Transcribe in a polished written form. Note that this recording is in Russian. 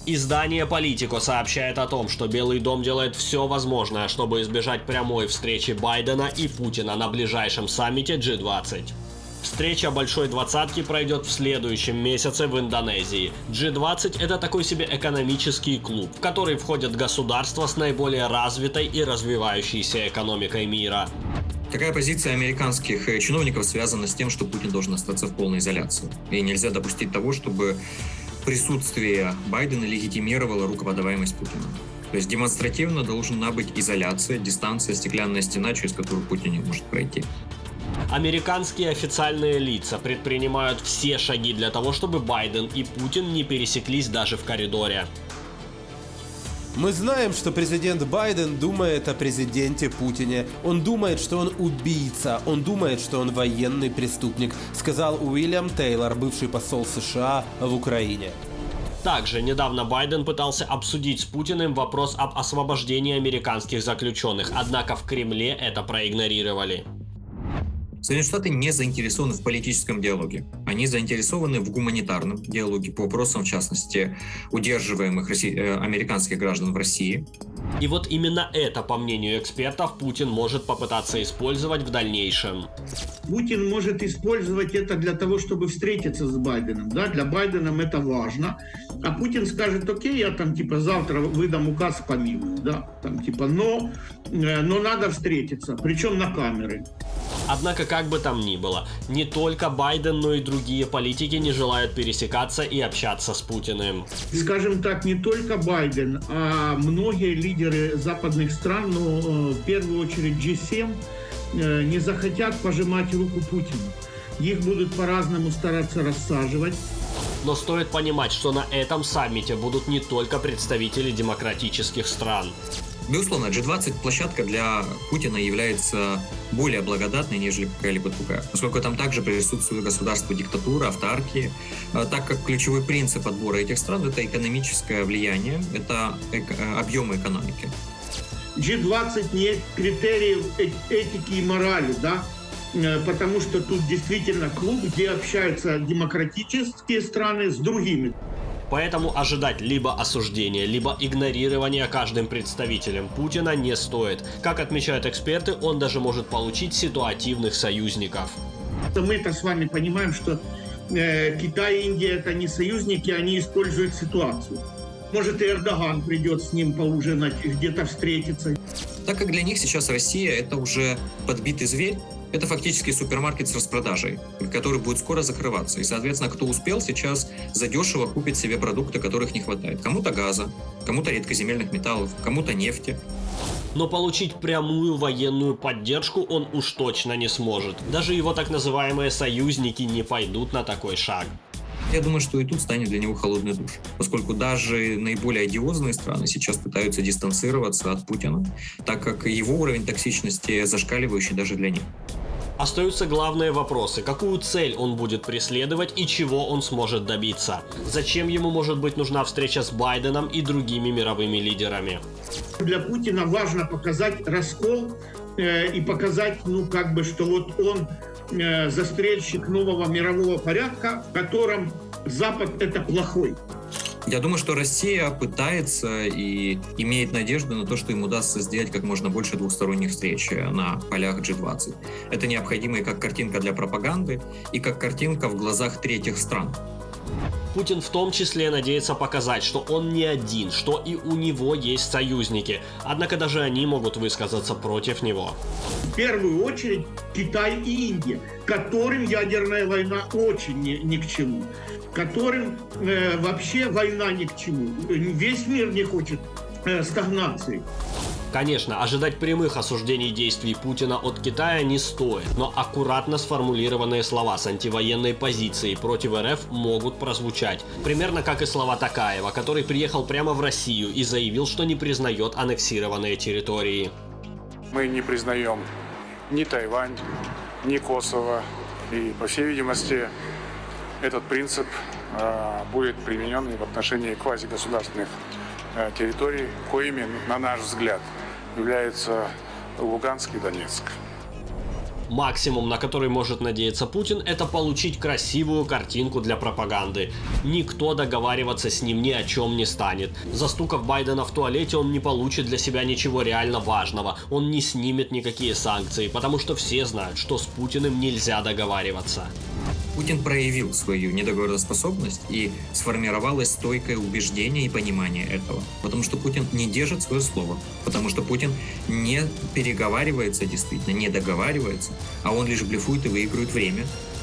Издание «Политико» сообщает о том, что Белый дом делает все возможное, чтобы избежать прямой встречи Байдена и Путина на ближайшем саммите G20. Встреча Большой Двадцатки пройдет в следующем месяце в Индонезии. G20 – это такой себе экономический клуб, в который входят государства с наиболее развитой и развивающейся экономикой мира. Такая позиция американских чиновников связана с тем, что Путин должен остаться в полной изоляции. И нельзя допустить того, чтобы присутствие Байдена легитимировало руководимость Путина. То есть демонстративно должна быть изоляция, дистанция, стеклянная стена, через которую Путин не может пройти. Американские официальные лица предпринимают все шаги для того, чтобы Байден и Путин не пересеклись даже в коридоре. Мы знаем, что президент Байден думает о президенте Путине. Он думает, что он убийца. Он думает, что он военный преступник, сказал Уильям Тейлор, бывший посол США в Украине. Также недавно Байден пытался обсудить с Путиным вопрос об освобождении американских заключенных, однако в Кремле это проигнорировали. Соединенные Штаты не заинтересованы в политическом диалоге. Они заинтересованы в гуманитарном диалоге по вопросам, в частности, удерживаемых американских граждан в России. И вот именно это, по мнению экспертов, Путин может попытаться использовать в дальнейшем. Путин может использовать это для того, чтобы встретиться с Байденом. Да? Для Байдена это важно. А Путин скажет: окей, я там завтра выдам указ помилуй. Да? Но надо встретиться, причем на камеры. Однако, как бы там ни было, не только Байден, но и другие политики не желают пересекаться и общаться с Путиным. Скажем так, не только Байден, а многие лидеры западных стран, но в первую очередь G7, не захотят пожимать руку Путину. Их будут по-разному стараться рассаживать. Но стоит понимать, что на этом саммите будут не только представители демократических стран. Безусловно, G20 площадка для Путина является более благодатной, нежели какая-либо другая, поскольку там также присутствует государство диктатуры, автархии, так как ключевой принцип отбора этих стран – это экономическое влияние, это объемы экономики. G20 нет критериев этики и морали, да? Потому что тут действительно клуб, где общаются демократические страны с другими. Поэтому ожидать либо осуждения, либо игнорирования каждым представителем Путина не стоит. Как отмечают эксперты, он даже может получить ситуативных союзников. Мы-то с вами понимаем, что Китай и Индия – это не союзники, они используют ситуацию. Может, и Эрдоган придет с ним поужинать, где-то встретиться. Так как для них сейчас Россия – это уже подбитый зверь, это фактически супермаркет с распродажей, который будет скоро закрываться. И, соответственно, кто успел, сейчас задешево купит себе продукты, которых не хватает. Кому-то газа, кому-то редкоземельных металлов, кому-то нефти. Но получить прямую военную поддержку он уж точно не сможет. Даже его так называемые союзники не пойдут на такой шаг. Я думаю, что и тут станет для него холодный душ, поскольку даже наиболее одиозные страны сейчас пытаются дистанцироваться от Путина, так как его уровень токсичности зашкаливающий даже для них. Остаются главные вопросы: какую цель он будет преследовать и чего он сможет добиться? Зачем ему может быть нужна встреча с Байденом и другими мировыми лидерами? Для Путина важно показать раскол и показать, что вот он застрельщик нового мирового порядка, в котором Запад – это плохой. Я думаю, что Россия пытается и имеет надежду на то, что им удастся сделать как можно больше двухсторонних встреч на полях G20. Это необходимо и как картинка для пропаганды, и как картинка в глазах третьих стран. Путин в том числе надеется показать, что он не один, что и у него есть союзники. Однако даже они могут высказаться против него. В первую очередь Китай и Индия, которым ядерная война очень ни к чему, которым вообще война ни к чему. Весь мир не хочет стагнации. Конечно, ожидать прямых осуждений действий Путина от Китая не стоит, но аккуратно сформулированные слова с антивоенной позицией против РФ могут прозвучать. Примерно как и слова Токаева, который приехал прямо в Россию и заявил, что не признает аннексированные территории. Мы не признаем ни Тайвань, ни Косово. И, по всей видимости, этот принцип будет применен и в отношении квазигосударственных территорий, коими, на наш взгляд, являются Луганск и Донецк. Максимум, на который может надеяться Путин, это получить красивую картинку для пропаганды. Никто договариваться с ним ни о чем не станет. Застукав Байдена в туалете, он не получит для себя ничего реально важного. Он не снимет никакие санкции, потому что все знают, что с Путиным нельзя договариваться. Путин проявил свою недоговороспособность и сформировалось стойкое убеждение и понимание этого. Потому что Путин не держит свое слово. Потому что Путин не переговаривается действительно, не договаривается, а он лишь блефует и выигрывает время.